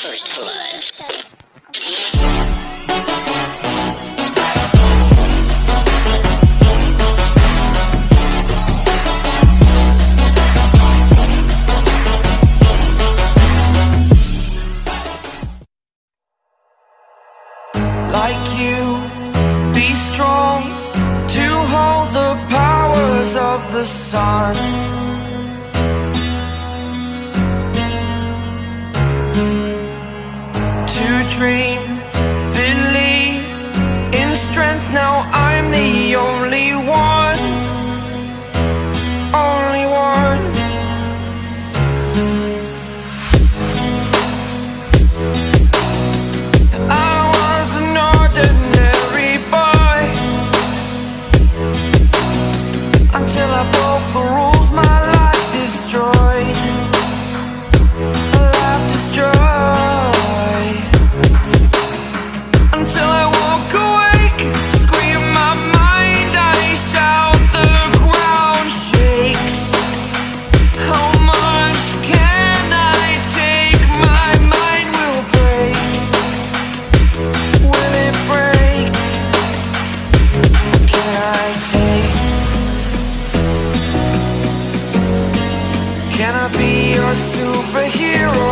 First blood. Like you, be strong to hold the powers of the sun. To dream, believe in strength. Now I'm the only one, only one. I was an ordinary boy until I broke the rules. My life destroyed, a life destroyed. Until I walk awake, scream my mind, I shout, the ground shakes. How much can I take? My mind will break. Will it break? Can I take? Can I be your superhero?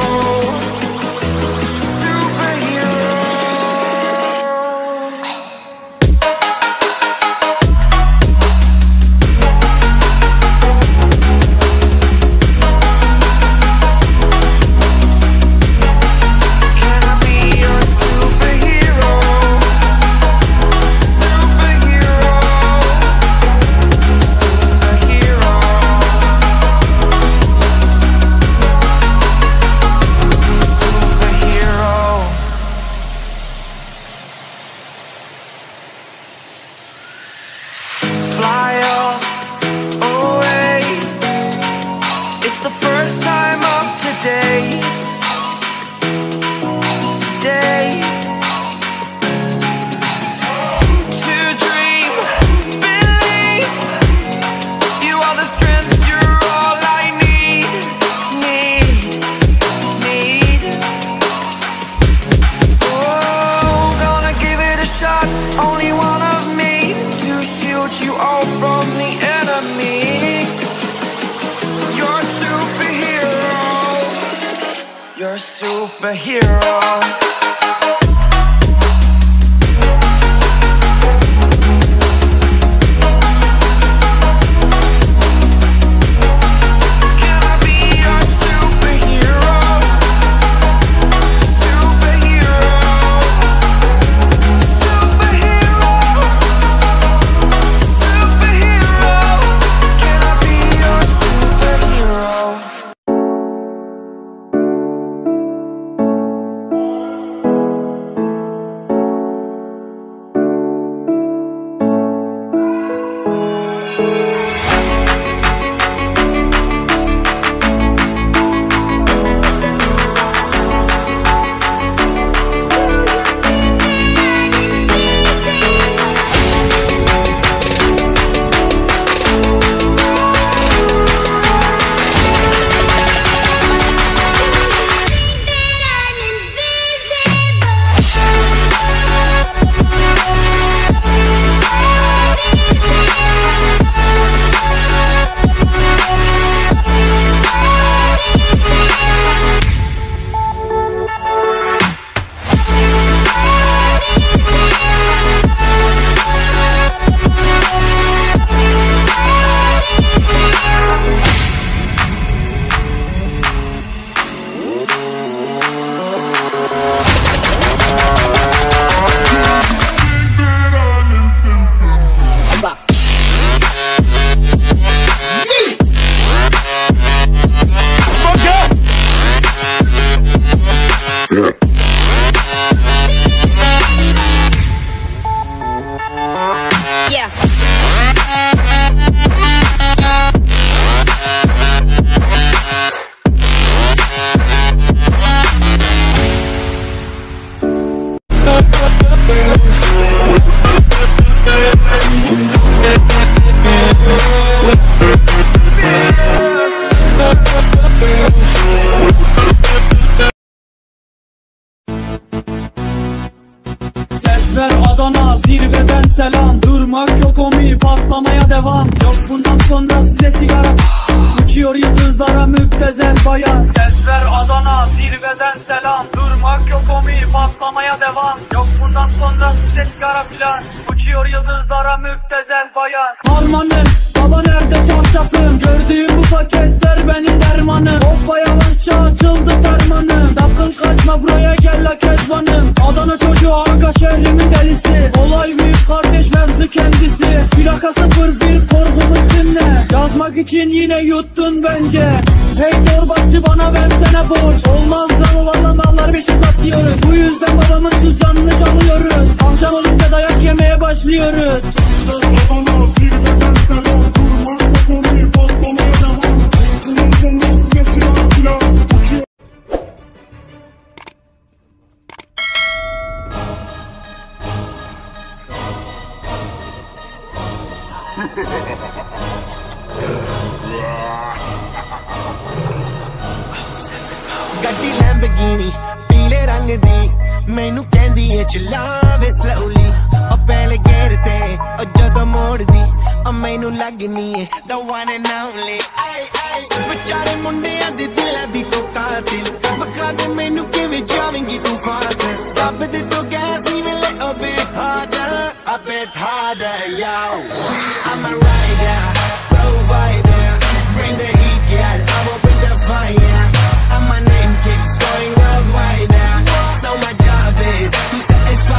Fly away. It's the first time of today. Today. To dream, believe. You are the strength, you're all I need. Oh, gonna give it a shot. Only one of me to shield you all from the enemy. You're a superhero. You're a superhero. Can I be your superhero? Superhero. Superhero. Superhero. Can I be your superhero? Ses ver Adana, zirveden selam. Durmak yok omi, patlamaya devam. Yok bundan sonra size sigara. Uçuyor yıldızlara müptezel bayan. Ses ver Adana, zirveden selam. Durmak yok omi, patlamaya devam. Yok bundan sonra size sigara filan. Uçuyor yıldızlara müptezel bayan. Harmanım, baba nerede çarşafım? Gördüğüm bu paketler benim dermanım. Hoppa yavaşça açıldı fermanım. Sakın kaçma buraya gel la kezbanım. Adana çocuğu aga şehrimin delisi. Olay büyük kardeş mevzu kendisi. Plaka 01 korkumuz dinle. Yazmak için yine yuttun bence. Hey torbacı bana versene borç. Olmaz lan valla mallar beşik atıyoruz. Bu yüzden babamın cüzdanını çalıyoruz. Akşam olunca dayak yemeye başlıyoruz. Adana zirveden selam. Durmak yok omi, patlamaya devam. Bundan sonra size silah filan. ਗੱਡੀ Lamborghini ਪੀਲੇ ਰੰਗ ਦੀ ਮੈਨੂੰ ਕਹਿੰਦੀ ਏ ਚਲਾਵੇ slowly ਉਹ ਪਹਿਲੇ ਗੇਰ ਤੇ ਉਹ ਜਦੋਂ ਮੋੜਦੀ ਉਹ ਮੈਨੂੰ ਲੱਗਨੀ ਏ the one and only ਵਿਚਾਰੇ ਮੁੰਡਿਆਂ ਦੇ ਦਿਲਾਂ ਦੀ ਤੂੰ ਕਾਤਿਲ ਬਖਾ ਦੇ ਮੈਨੂੰ ਕਿਵੇਂ ਜਾਵੇਂਗੀ ਤੂੰ ਫਾਸਟ ਸਭ ਦੇ ਤੋਂ ਗੈਸ ਨਹੀਂ ਮਿਲੇ a bit harder yo I'm a rider provider bring the heat girl I will bring the fire and my name keeps going worldwide now so my job is to satisfy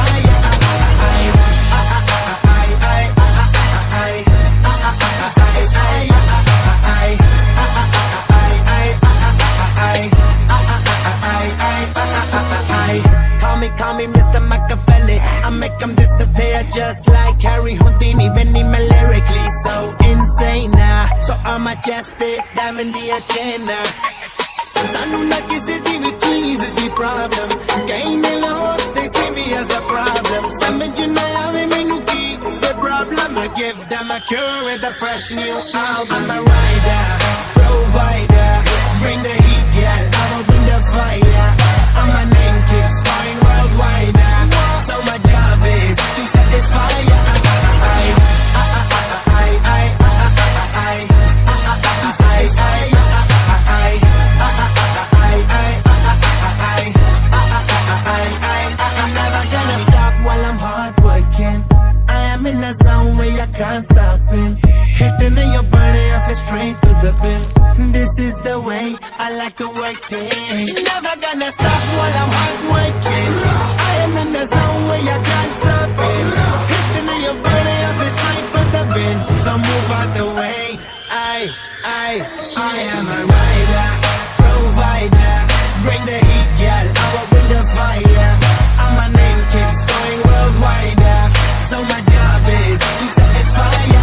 Call me Mr. Machiavelli I make them disappear just like Harry Houdini When I'm lyrically so insane now So I'm majestic, diamond the agenda Sanu na kisi di vi cheese di problem Kahin log, they see me as a problem Samajh na aave mainu ki the problem I give them a cure with a fresh new album I'm a rider, provider Bring the heat, girl, I will bring the fire And my name keeps going worldwide So my job is to satisfy ya in a zone where you can't stop it Hitting in your body, I feel straight to the pin This is the way I like to work it Never gonna stop while I'm hard working I am in the zone where you can't stop it Hitting in your body, I feel straight to the pin So move out the way I am a rider, provider Bring the heat, girl, I will bring the fire And my name keeps going worldwide So my job is to satisfy ya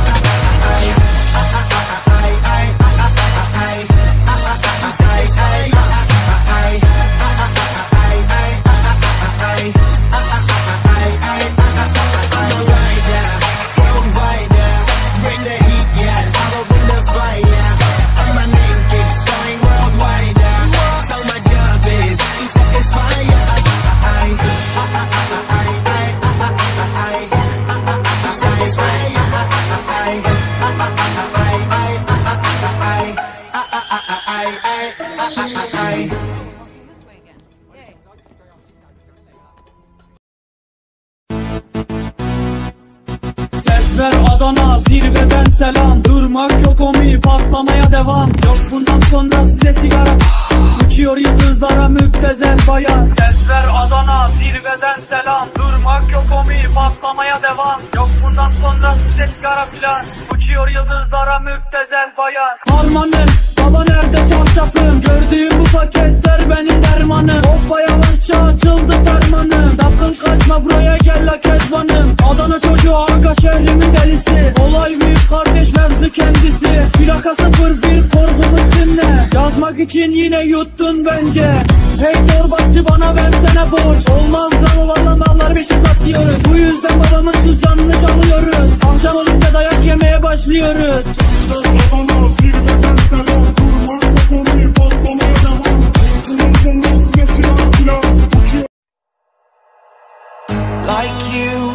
Ses ver Adana, zirveden selam. Durmak yok omi, patlamaya devam. Yok bundan sonra size sigara. Uçuyor yıldızlara müptezel bayan. Ses ver Adana, zirveden selam. Durmak yok omi, patlamaya devam. Yok bundan sonra size sigara filan. Uçuyor yıldızlara müptezel bayan. Harmanım, baba nerede çarşafım? Gördüğüm bu paketler benim dermanım. Hoppa yavaşça açıldı fermanım. Sakın kaçma buraya gel la kezbanım. Adana çocuğu aga şehrimin delisi. Olay büyük kardeş mevzu kendisi. Plaka 01 korkumuz dinle. Yazmak için yine yuttun bence. Hey torbacı bana versene borç. Olmaz lan valla mallar beşik atıyoruz. Bu yüzden babamın cüzdanını çalıyoruz. Akşam olunca dayak yemeye başlıyoruz. Adana zirveden selam. Durmak yok omi, patlamaya devam. Bundan sonra size silah filan. like you.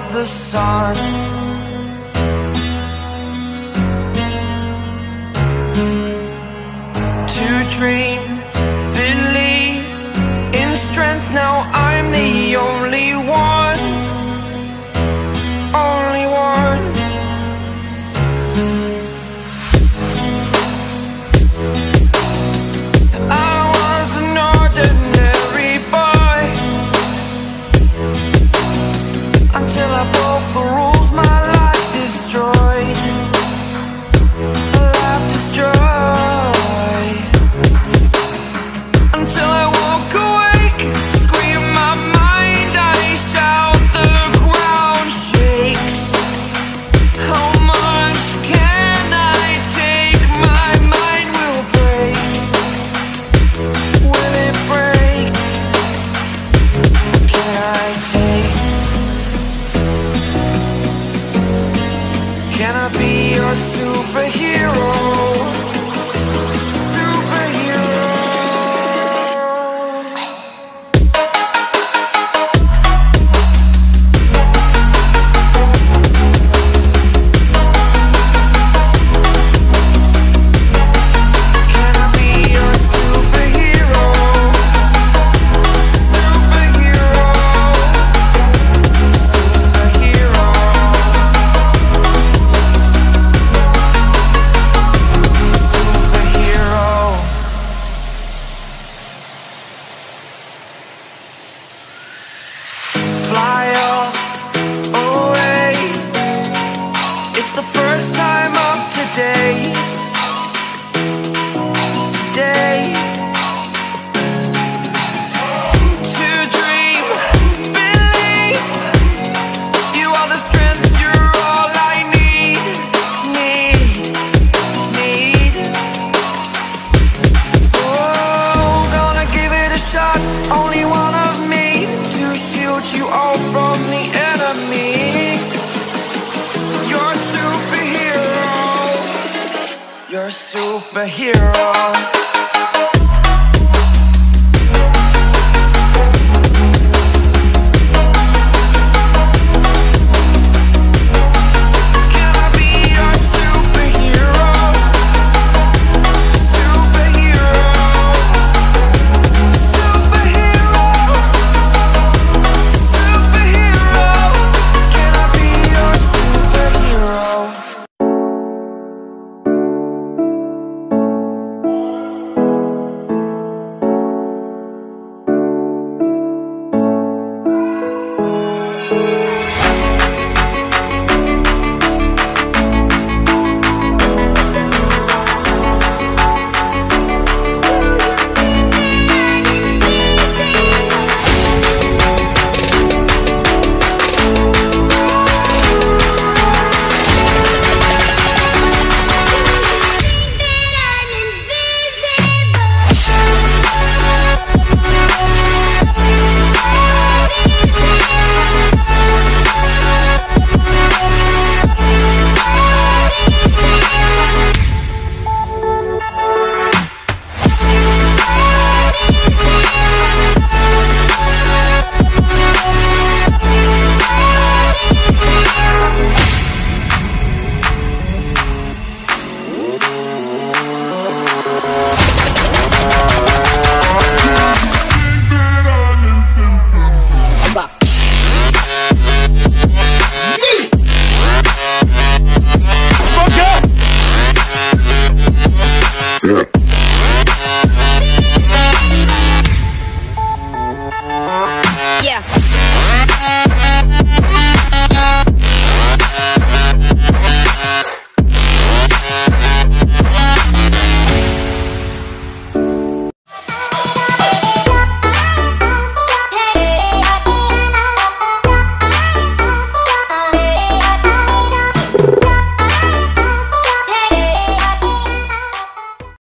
the sun. To dream, believe in strength. Now I'm the only one, only one. I was an ordinary boy until I broke the rules. My life destroyed, life destroyed. Until I walk awake, scream my mind, I shout, the ground shakes. How much can I take? My mind will break. Will it break? Can I take? Can I be your superhero? Superhero. Can I be your superhero? Superhero. Superhero. Superhero. Fly away. It's the first time of today. Today. To dream, believe. You are the strength, you're all I need. Need. Oh, gonna give it a shot. Only one of me to shield you all from the enemy. You're a superhero. You're a superhero.